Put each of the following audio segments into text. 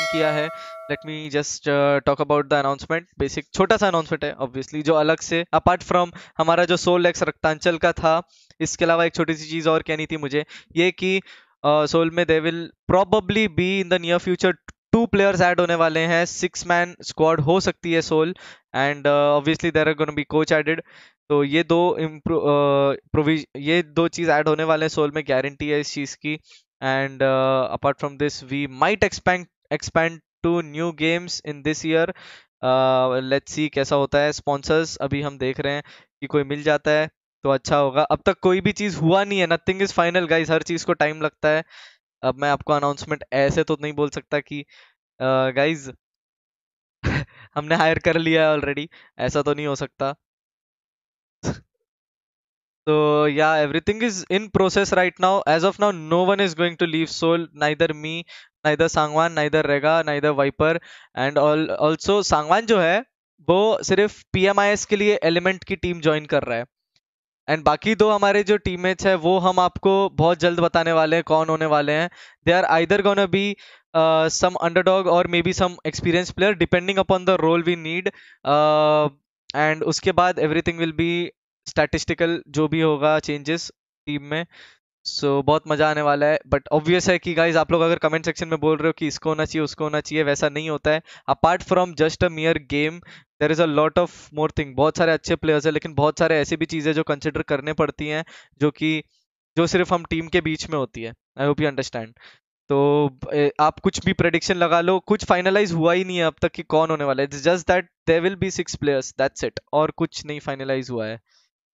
किया है। Let me just talk about the announcement. Basic छोटा सा अनाउंसमेंट है ऑब्वियसली, जो अलग से अपार्ट फ्रॉम हमारा जो सोल एक्स रक्तांचल का था, इसके अलावा एक छोटी सी चीज़ और कहनी थी मुझे, ये कि सोल में they will probably be in the near future 2 players add होने वाले हैं। 6 मैन स्क्वाड हो सकती है Soul, and obviously there are gonna be coach added. तो ये ये दो चीज़ ऐड होने वाले हैं सोल में, गारंटी है इस चीज़ की। And apart from this we might expand to new games in this year. Let's see कैसा होता है। स्पॉन्सर्स अभी हम देख रहे हैं कि कोई मिल जाता है तो अच्छा होगा। अब तक कोई भी चीज़ हुआ नहीं है, नथिंग इज फाइनल गाइस, हर चीज़ को टाइम लगता है। अब मैं आपको अनाउंसमेंट ऐसे तो नहीं बोल सकता कि गाइस हमने हायर कर लिया है ऑलरेडी, ऐसा तो नहीं हो सकता। So yeah, everything is in process right now. As of now, no one is going to leave Soul. Neither me, neither Sangwan, neither Rega, neither Viper, and also Sangwan जो है वो सिर्फ PMIS के लिए एलिमेंट की team join कर रहा है। एंड बाकी दो हमारे जो टीममेट्स हैं वो हम आपको बहुत जल्द बताने वाले हैं कौन होने वाले हैं। They are either gonna be some underdog और maybe some experience player, depending upon the role we need. And उसके बाद एवरीथिंग विल बी स्टैटिस्टिकल, जो भी होगा चेंजेस टीम में। बहुत मजा आने वाला है। बट ऑब्वियस है कि गाइज आप लोग अगर कमेंट सेक्शन में बोल रहे हो कि इसको होना चाहिए उसको होना चाहिए, वैसा नहीं होता है। Apart from just a mere game, there is a lot of more thing. बहुत सारे अच्छे प्लेयर्स हैं, लेकिन बहुत सारे ऐसी भी चीज़ें जो कंसिडर करने पड़ती हैं, जो सिर्फ हम टीम के बीच में होती है। I hope you understand. तो आप कुछ भी प्रेडिक्शन लगा लो, कुछ फाइनलाइज हुआ ही नहीं है अब तक कि कौन होने वाला है। It's just that there will be 6 players, that's it, और कुछ नहीं फाइनलाइज हुआ है।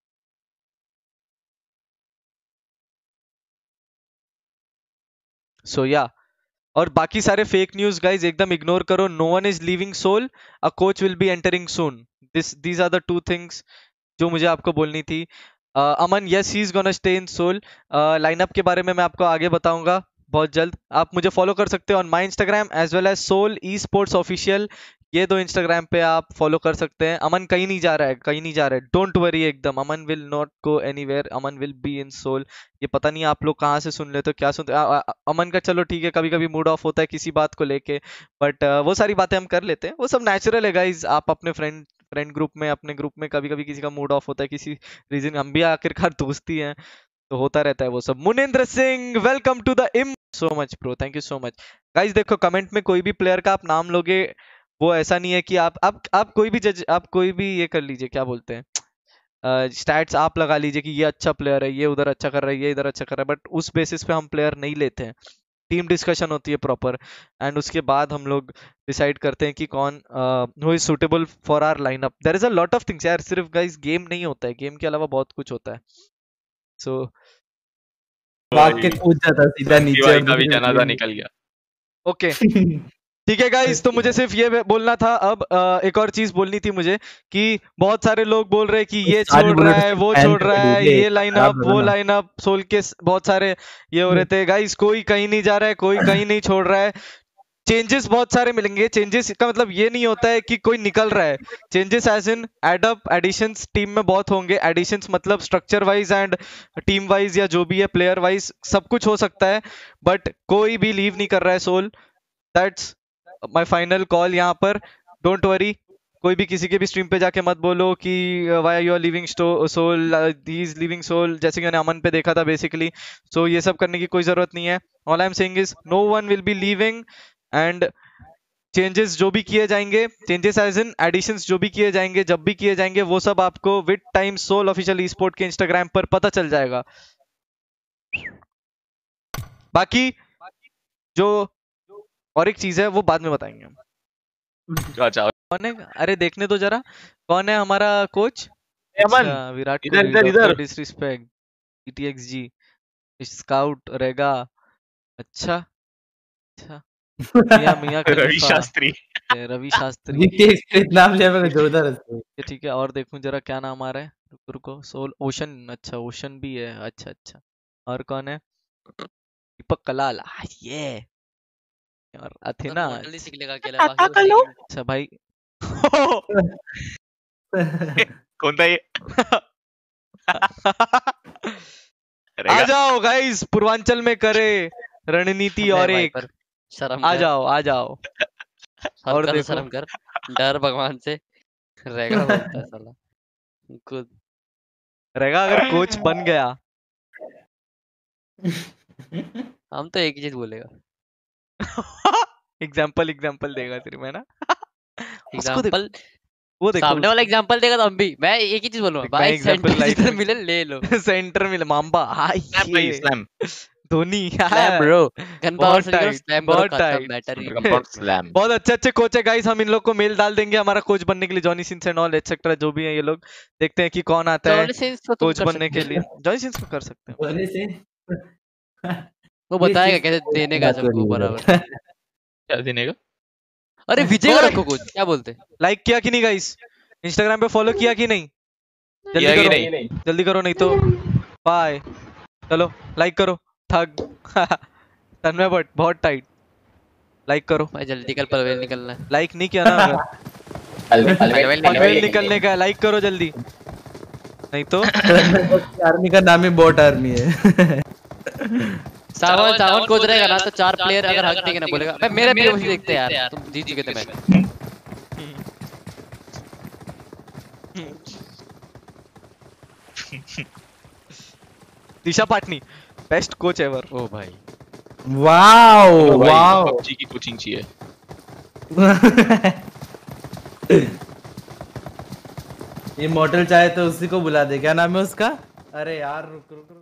या और बाकी सारे फेक न्यूज गाइज एकदम इग्नोर करो। No one is leaving Soul, a coach will be entering soon. These are the 2 things जो मुझे आपको बोलनी थी। Aman, yes he is gonna stay in Soul. Lineup के बारे में मैं आपको आगे बताऊंगा बहुत जल्द। आप मुझे फॉलो कर सकते हो on my Instagram as well as Soul esports official. ये 2 इंस्टाग्राम पे आप फॉलो कर सकते हैं। अमन कहीं नहीं जा रहा है, कहीं नहीं जा रहा है, डोंट वरी एकदम। Aman will not go anywhere, Aman will be in Soul. ये पता नहीं आप लोग कहाँ से सुन लेते हो, क्या सुनते अमन का चलो ठीक है, कभी कभी मूड ऑफ होता है किसी बात को लेके, बट वो सारी बातें हम कर लेते हैं, वो सब नेचुरल है गाइज। आप अपने फ्रेंड ग्रुप में, अपने ग्रुप में कभी कभी किसी का मूड ऑफ होता है किसी रीजन, हम भी आखिरकार दोस्ती हैं, तो होता रहता है वो सब। Munindra Singh, welcome to the इम। So much bro, thank you so much. Guys देखो, कमेंट में कोई भी प्लेयर का आप नाम लोगे, वो ऐसा नहीं है कि आप कोई भी जज, आप कोई भी ये कर लीजिए, क्या बोलते हैं, स्टैट्स आप लगा लीजिए कि ये अच्छा प्लेयर है, ये उधर अच्छा कर रहा है, ये इधर अच्छा कर रहा है, बट उस बेसिस पे हम प्लेयर नहीं लेते हैं। टीम डिस्कशन होती है प्रॉपर, एंड उसके बाद हम लोग डिसाइड करते हैं कि कौन who is suitable for our lineup. There is a lot of things यार, सिर्फ गाइस गेम नहीं होता है, गेम के अलावा बहुत कुछ होता है। सो भाग के कूद जाता सीधा नीचे और का भी जनाजा निकल गया। ओके ठीक है गाइस, तो मुझे सिर्फ ये बोलना था। अब एक और चीज बोलनी थी मुझे कि बहुत सारे लोग बोल रहे हैं कि ये छोड़ रहा है, वो छोड़ रहा है, ये लाइनअप, वो लाइनअप, सोल के बहुत सारे ये हो रहे थे। गाइस कोई कहीं नहीं जा रहा है, कोई कहीं नहीं छोड़ रहा है। चेंजेस बहुत सारे मिलेंगे। चेंजेस का मतलब ये नहीं होता है कि कोई निकल रहा है। Changes as in add up, additions team में बहुत होंगे। एडिशंस मतलब structure wise and team wise, या जो भी है प्लेयर वाइज, सब कुछ हो सकता है, बट कोई भी लीव नहीं कर रहा है Soul. That's my final call यहाँ पर। डोंट वरी, कोई भी किसी के भी स्ट्रीम पे जाके मत बोलो कि why you are leaving Soul, he is leaving Soul, जैसे कि मैंने अमन पे देखा था बेसिकली। सो ये सब करने की कोई जरूरत नहीं है। All I am saying is no one will be leaving, and changes जो भी किए जाएंगे, चेंजेस एज इन एडिशंस जो भी किए जाएंगे, जब भी किए जाएंगे, वो सब आपको with time Soul official esports के इंस्टाग्राम पर पता चल जाएगा। बाकी जो और एक चीज है वो बाद में बताएंगे हम। कौन है, अरे देखने तो जरा, कौन है हमारा कोच? अच्छा, Virat Kohli, disrespect, ETXG, scout, रेगा, अच्छा अच्छा, मियां रवि शास्त्री, रवि शास्त्री नाम लिया मैंने जोरदार है। ठीक है, और देखूं जरा क्या नाम आ रहा है, रुको। सोल ओशन, अच्छा ओशन भी है, अच्छा अच्छा। और कौन है? दीपक कलाल, ये और अथेना, अच्छा भाई कौन था ये? आ जाओ गाइस, पूर्वांचल में करे रणनीति और एक शर्म आ कर, जाओ आ जाओ। और हरकत देखो शर्म कर, डर भगवान से। रहेगा बोलता है साला खुद। रहेगा अगर कोच बन गया। हम तो एक ही चीज बोलेगा, एग्जाम्पल एग्जाम्पल देगा सिर्फ है ना। उसको देखो, एग्जाम्पल। वो देखो सामने वाला उसको। एग्जाम्पल देगा तो हम भी, मैं एक ही चीज बोलूंगा, मैं भाई एग्जाम्पल सेंटर लाइट जिधर में मिले ले लो। सेंटर में माम्बा हाय स्लैम भाई, ये slam. Dhoni slam bro, gun power बहुत से निकलो, टाइट स्लैम करो, बहुत खत्म, टाइट। मैटर ही नहीं। Compound slam. बहुत अच्छे अच्छे कोच है गाइस, हम इन लोग को मेल डाल देंगे हमारा कोच बनने के लिए, Johnny Sins and all etcetera जो भी है ये लोग। देखते हैं कि कौन आता है जॉनी सिंस तो तुम कोच कर बनने सकते के हो, लिए। जॉनी सिंस को कर सकते हैं। बोले से वो ये बताएगा चीज कैसे देने का बात सबको करी बराबर। उधर। क्या देने का? अरे विजय का ओए रखो कुछ, क्या बोलते? लाइक किया कि नहीं गाइस? इंस्टाग्राम पे फॉलो किया कि नहीं? जल्दी किया कि करो नहीं? जल्दी करो नहीं तो बाय। चलो लाइक करो थग। तन्मय भट्ट बहुत टाइट। लाइक करो। भाई जल्दी कल पनवेल निकलना है। लाइक नहीं किया ना अगर पनवेल पनवेल निकलने का लाइक करो जल्दी नहीं तो। आर्मी का नाम ही बोट आर्मी है। सावन सावन कोच रहेगा ना तो 4 प्लेयर अगर हक देंगे ना बोलेगा भाई मेरा पीओसी देखते हैं यार, तुम जीत चुके थे match. Disha Patani best coach ever. Oh भाई वाओ वाओ। पबजी की कोचिंग चाहिए। इमॉर्टल चाहे तो उसी को बुला दे, क्या नाम है उसका? अरे यार रुक रुक।